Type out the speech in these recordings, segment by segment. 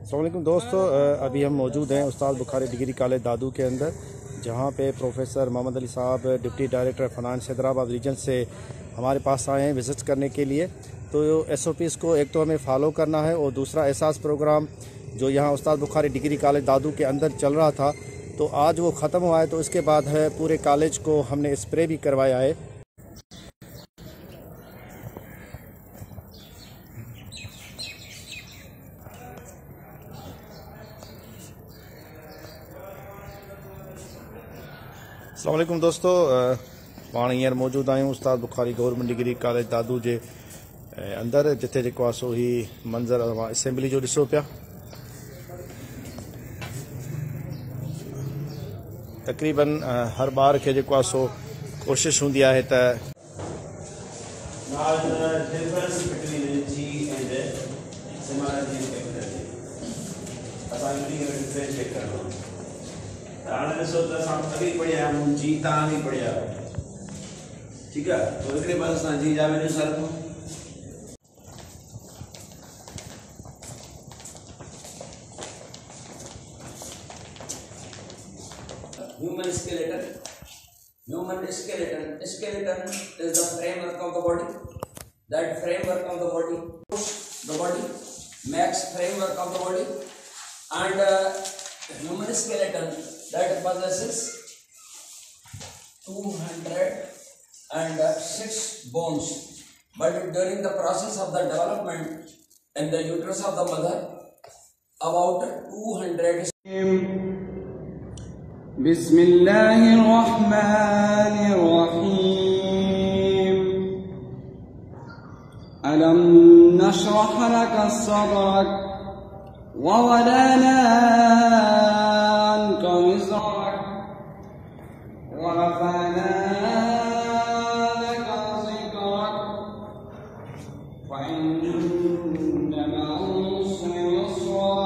अस्सलाम वालेकुम दोस्तों, अभी हम मौजूद हैं उस्ताद बुखारी डिग्री कॉलेज दादू के अंदर, जहां पे प्रोफेसर मोहम्मद अली साहब deputy director finance Hyderabad region से हमारे पास आए हैं विज़िट करने के लिए। तो SOPs को एक तो हमें फॉलो करना है और दूसरा एहसास प्रोग्राम जो यहाँ उस्ताद बुखारी डिग्री कॉलेज दादू के अंदर चल रहा था तो आज वो ख़त्म हुआ है। तो इसके बाद है पूरे कॉलेज को हमने स्प्रे भी करवाया है। अस्सलाम वालेकुम दोस्तों, पाण हींअर मौजूद आहियूं Ustad Bukhari government degree college Dadu जे अंदर, जिथे जेको आहे सो ही मंज़र असेंबली जो ॾिसो पिया। तक़रीबन हर ॿार खे जेको आहे सो कोशिश हूंदी आहे त ठीक है। तो एक बाद जी जावे sir human skeleton. Skeleton is the framework of the body. That framework of the body makes framework of the body, and human skeleton that possesses 206 bones. But during the process of the development in the uterus of the mother, about 200. बिस्मिल्लाहिर्रहमानिर्रहीम। अलम नशरह luck सदरक व वदअना अन्का विज़रक व रफ़अना luck ज़िक्रक फ़इन्न मअल उसरि Yusra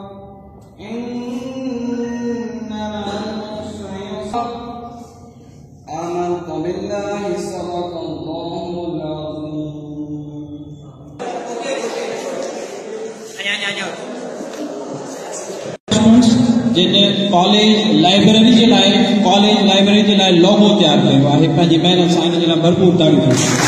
आमनतु बिल्लाहि सदक़ल्लाहुल अज़ीम। जिन्हें college library जे लाइ लोगो तैयार कयो आहे, पंहिंजी महिनत सां इन जे लाइ भरपूर तारीफ़।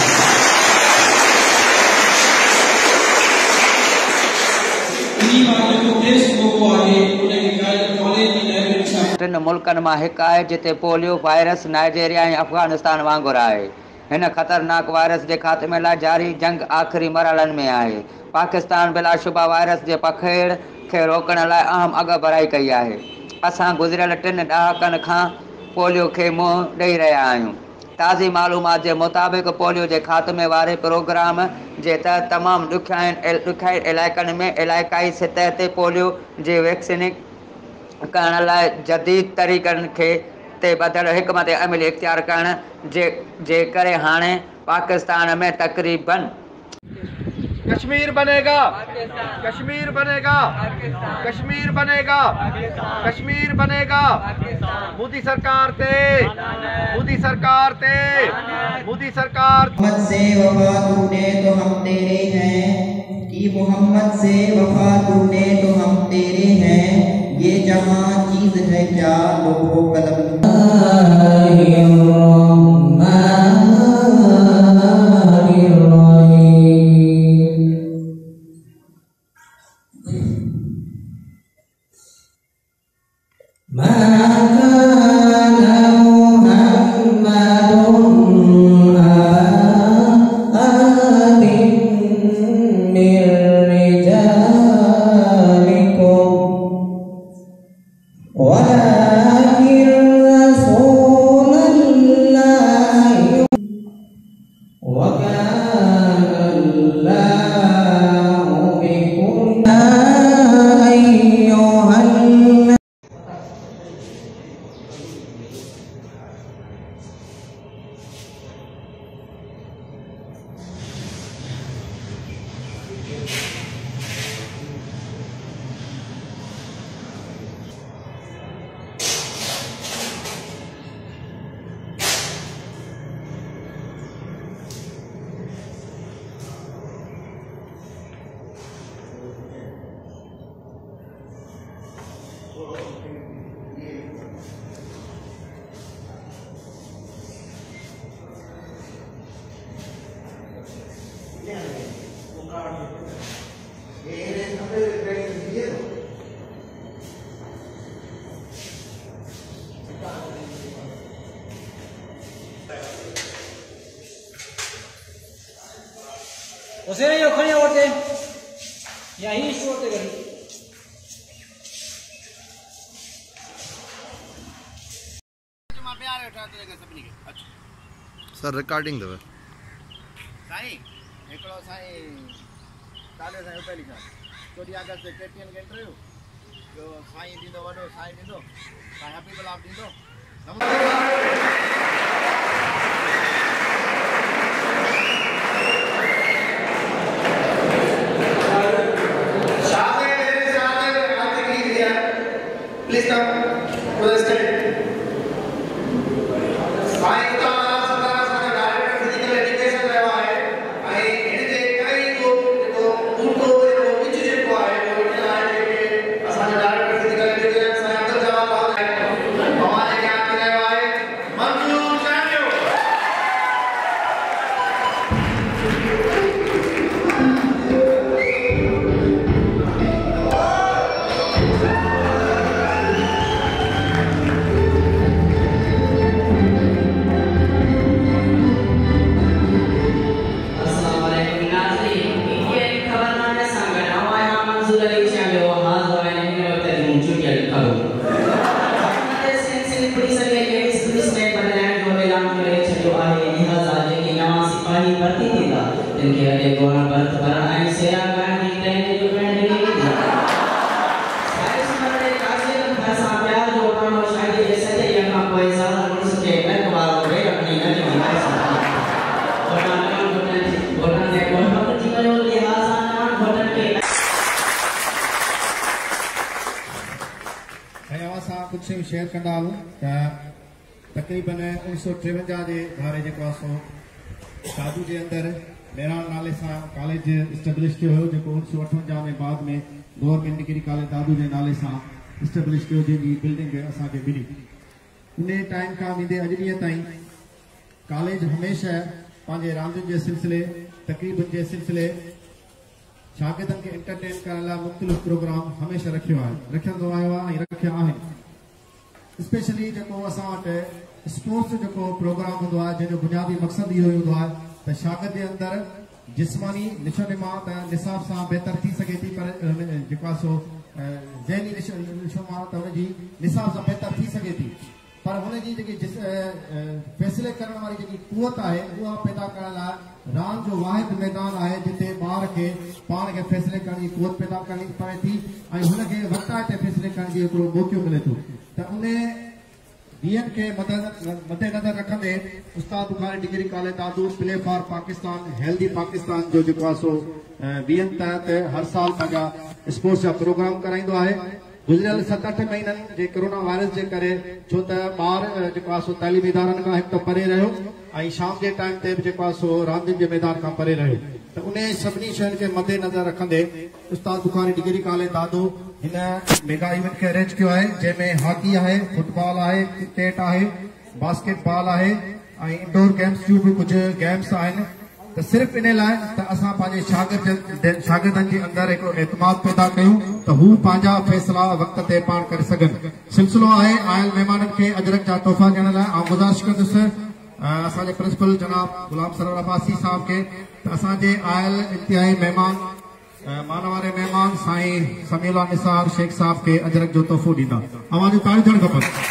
टिन मुल्कनि मां हिकु आहे जिते पोलियो वायरस नाइजेरिया ऐं अफ़गानिस्तान वांगुरु आहे। हिन ख़तरनाक वायरस जे ख़ात्मे लाइ जारी जंग आख़िरी मरहलनि में आहे। पाकिस्तान बिलाशुबा वायरस जे पखेड़ खे रोकण लाइ अहम अॻुभराई कई आहे। असां गुज़िरियल 3 ॾहाकनि खां पोलियो खे मुंहुं ॾेई रहिया आहियूं। ताज़ी मालूमात जे मुताबिक़ पोलियो जे ख़ात्मे वारे प्रोग्राम जे तहत तमामु ॾुखियाई इलाइक़नि में इलाइक़ाई सतह ते पोलियो जे वैक्सीन करण लाइ जदीद तरीक़नि खे ते ॿधल हिकमत अमली इख्तियार करण जे करे हाणे पाकिस्तान में तक़रीबन कश्मीर बनेगा, कश्मीर बनेगा, कश्मीर बनेगा, कश्मीर बनेगा। मोदी सरकार ते, मोदी सरकार ते, मोदी सरकार। मोहम्मद से वफा तूने तो हम तेरे हैं, कि मोहम्मद से वफा तूने तो हम तेरे हैं। ये जहां चीज है क्या लोगों कदम। उसे नहीं खड़े होते यही छोड़ते गए सर रिकॉर्डिंग दव साईं हिकिड़ो साईं काले साईं पहिली खां 14 अगस्त ते केटीएन खे इंटरव्यू ॿियो साईं ॾींदो वॾो साईं ॾींदो साईं हबीब लाभ ॾींदो Please come to the stage. कुछ शेयर कंदा हूँ तकरीबन 1953 के बारे जो साधु के अंदर मेहरान नाले से कॉलेज इस्टेब्लिश किया हो जो 1958 में बाद में गवर्नमेंट डिग्री कॉलेज दादू के नाले से इस्टेब्लिश किया जी बिल्डिंग असांखे मिली उन टाइम का मुंहिंजे अॼु ॾींहं ताईं कॉलेज हमेशा पंहिंजे रांदियुनि के सिलसिले तकरीबन के सिलसिले शागिर्दनि खे एंटरटेन करण लाइ मुख़्तलिफ़ प्रोग्राम हमेशा रखंदो आयो आहे ऐं रखिया आहिनि स्पेशली जो असां वटि स्पोर्ट्स जो प्रोग्राम होंदो आहे जंहिंजो बुनियादी मक़सदु इहो हूंदो आहे त शागिर्द जे अंदरि जिस्मानी निशोनुमा त निसाब सां बहितर थी सघे थी पर जेको सो ज़हनी निशोनुमा त हुनजी निसाब सां बहितर थी सघे थी पर हुनजी जेकी फ़ैसिले करण वारी जेकी कुवत आहे उहा पैदा करण लाइ रांदि जो वाहिद मैदान आहे जिते ॿार खे पाण खे फ़ैसिले करण जी कुवत पैदा करणी पवे थी ऐं हुनखे वक़्ताए ते फ़ैसिले करण जी हिकिड़ो मौक़ो मिले थो त उन ॿियनि खे मद्देनज़र रखंदे Ustad Bukhari degree college Dadu play for Pakistan healthy Pakistan जो जेको आहे सो ॿियनि तहत हर साल पंहिंजा स्पोर्ट्स जा प्रोग्राम कराईंदो आहे गुज़िरियल 7-8 महीननि जे कोरोना वायरस जे करे छो त ॿार जेको आहे सो तइलीमी इदारनि खां हिकु त परे रहियो ऐं शाम जे टाइम ते बि जेको आहे सो रांदियुनि जे मैदान खां परे रहियो त उन सभिनी शयुनि खे मद्देनज़र रखंदे उस्ताद बुखारी डिग्री कॉलेज दादू हिन मेगा इवेंट खे अरेंज कयो आहे जंहिंमें हॉकी आहे फुटबॉल आहे क्रिकेट आहे बास्केटबॉल आहे ऐं इंडोर गेम्स जूं बि कुझु गेम्स आहिनि त सिर्फ़ इन लाइ त असां पंहिंजे शागिर्दनि जे अंदरि हिकिड़ो एतमाद पैदा कयूं त हू पंहिंजा फ़ैसिला वक़्त ते पाण करे सघनि सिलसिलो आहे आयल महिमाननि खे अजरक जा तोहफ़ा ॾियण लाइ ऐं गुज़ारिश कंदुसि असांजे प्रिंसिपल जनाब गुलाम सरवर अब्बासी साहब खे त असांजे आयल इंतिहाई महिमान मान वारे महिमान साईं समीउल्लाह निसार शेख साहब के अजरक जो तोहफ़ो ॾींदा आवाज़ूं ताड़ी थियणु खपनि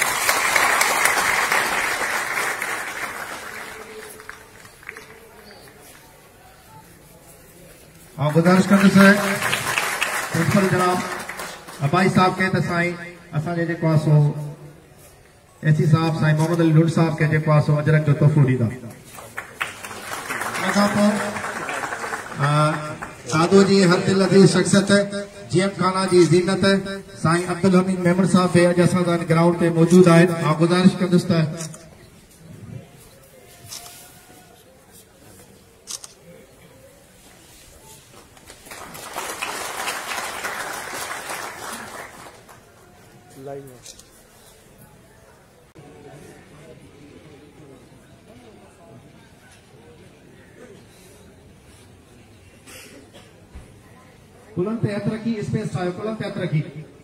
और गुजारिश कंदुसि प्रिंसिपल जनाब अब्बासी साहब के त साईं असांजे जेको आहे सो एसी साहब साईं मोहम्मद अली लुड साहब के जेको आहे सो अजरक जो तोहफ़ो ॾींदा उन खां पोइ साधू जी हर दिल अज़ीज़ शख्सियत जीएम खाना जी ज़ीनत साईं अब्दुल हमीद मेमन साहब भी अॼु असां सां ग्राउंड ते मौजूद आहिनि मां गुज़ारिश कंदुसि त कुलन ते हथ रखी स्पेस ठाहियो कुलन ते हथ रखी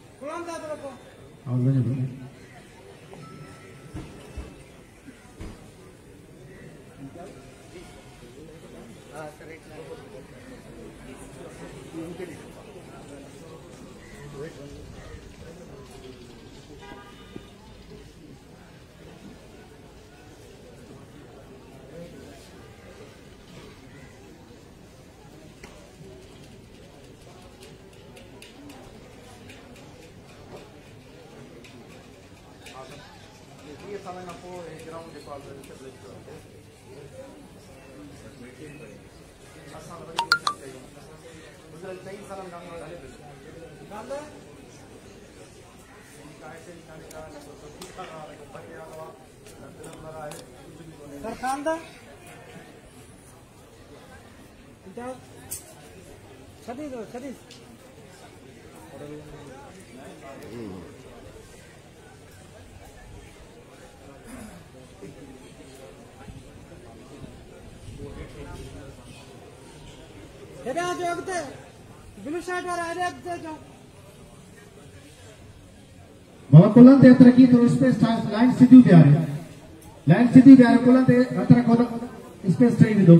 बाबा कुलन ते हथ रखी तो स्पेस लाइन सीधी प्यारे कुलन ते हथ रखो स्पेस ठही विधो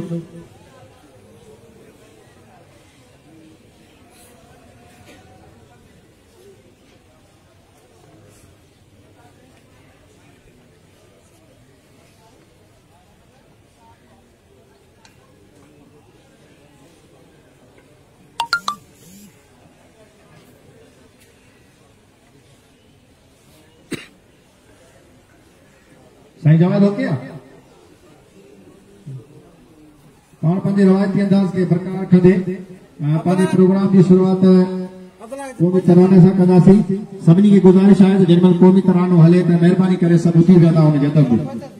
साईं जवाब हो गया पाण पंहिंजे रवायती अंदाज़ खे बरक़रार रखंदे पंहिंजे प्रोग्राम की शुरुआत क़ौमी तराने सां कंदासीं। सभिनी खे गुज़ारिश आहे त जेॾीमहिल क़ौमी तरानो हले त महिरबानी करे सभु ॿुधी वेंदा हुनजे अदब